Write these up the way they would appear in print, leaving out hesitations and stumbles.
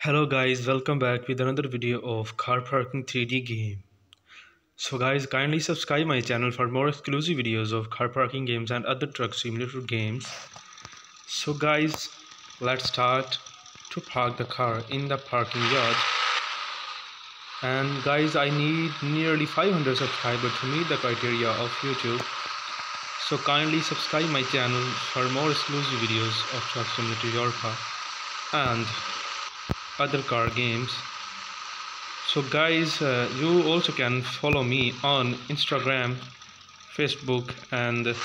Hello guys, welcome back with another video of car parking 3D game. So guys, kindly subscribe my channel for more exclusive videos of car parking games and other truck simulator games. So guys, let's start to park the car in the parking yard. And guys, I need nearly 500 subscribers to meet the criteria of YouTube. So kindly subscribe my channel for more exclusive videos of Truck Simulator Europa and other car games. So guys, you also can follow me on Instagram, Facebook, and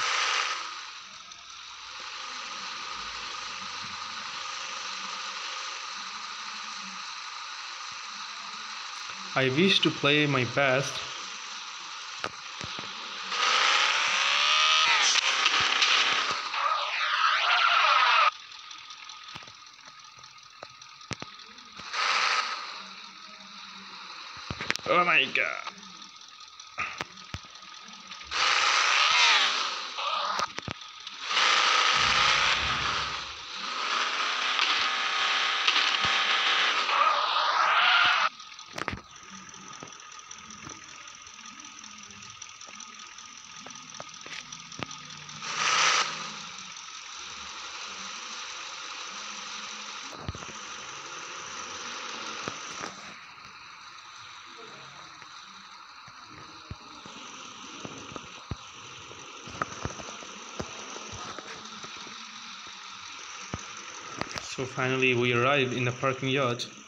I wish to play my best. Oh my god. So finally we arrived in the parking yard.